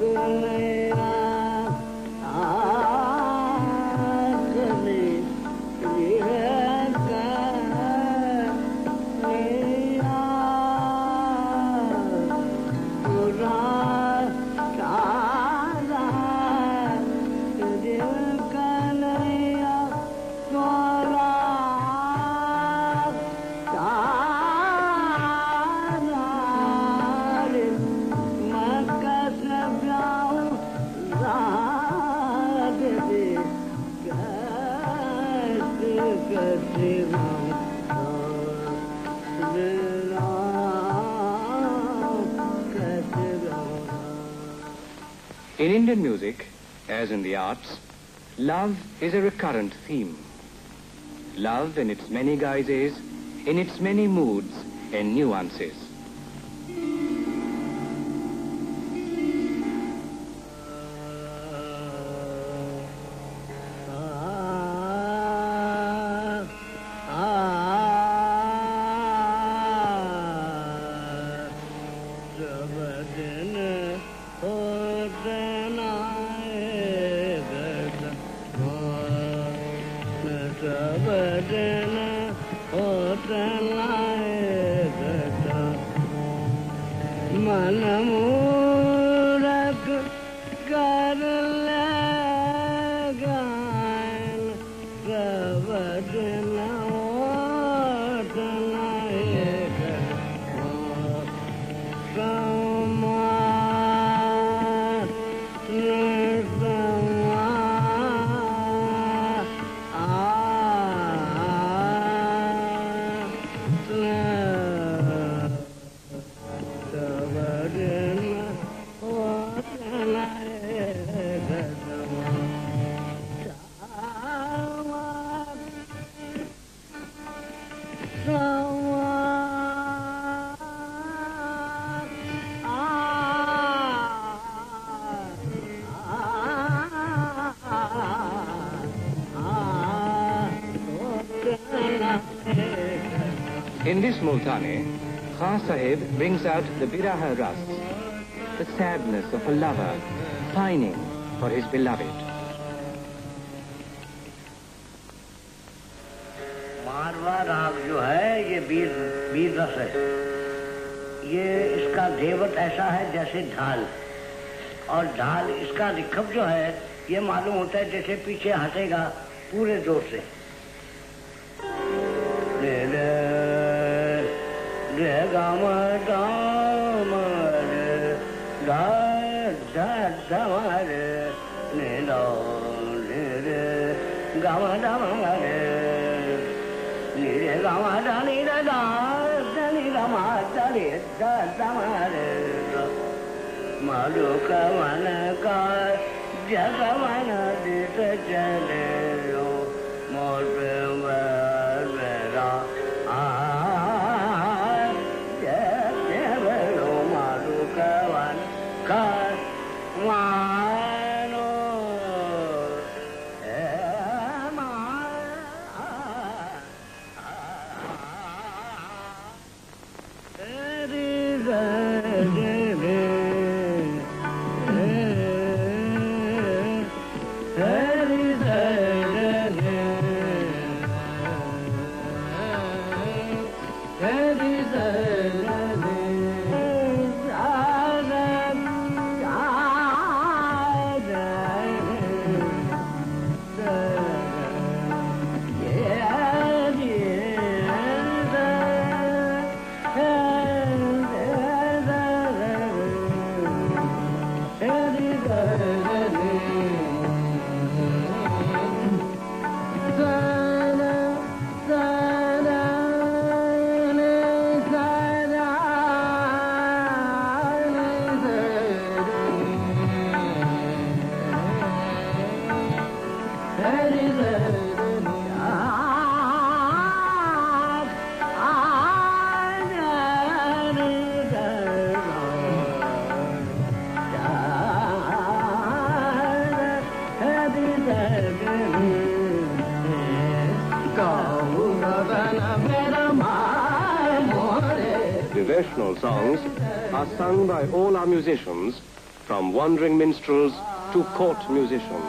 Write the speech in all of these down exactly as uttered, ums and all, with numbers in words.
In Indian music, as in the arts, love is a recurrent theme. Love in its many guises, in its many moods and nuances. In this Multani, Khan Sahib brings out the Biraha Ras, the sadness of a lover pining for his beloved. मारवा राग जो है ये वीर वीर रस है। ये इसका घेवट ऐसा है जैसे ढाल, और ढाल इसका रिखब जो है ये मालूम होता है जैसे पीछे हंसेगा पूरे जोर से। रे गाम गाम रे गा धा धाम रे ने लो रे रे गाम धाम रे नी रे गाम धा नी रे गा धा नी गाम धा रे धा धाम रे मालू का मन का जग मन दित चले रो मोर प्रेम मेरा Devotional songs are sung by all our musicians from wandering minstrels to court musicians.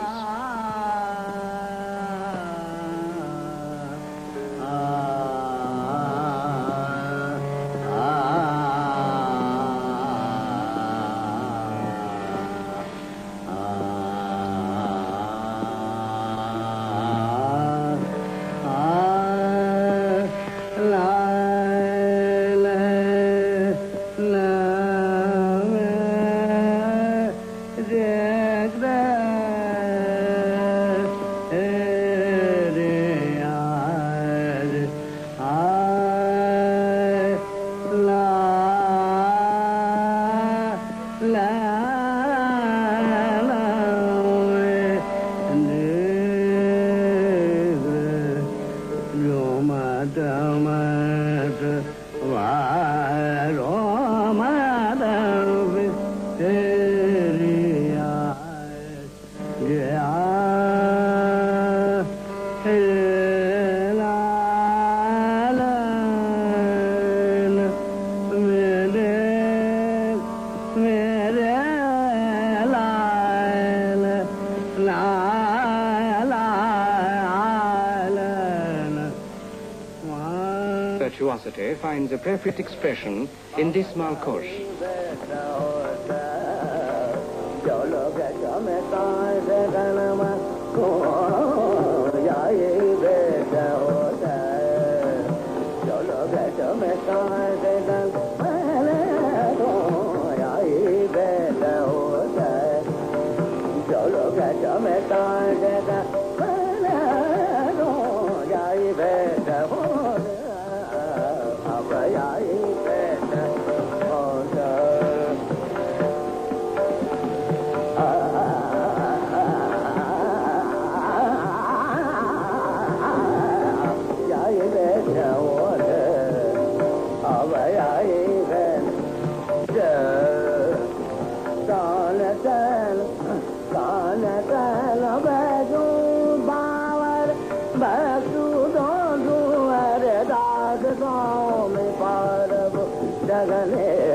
Virtuosity finds appropriate expression in this malkosh.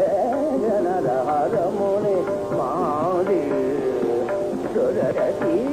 Jagane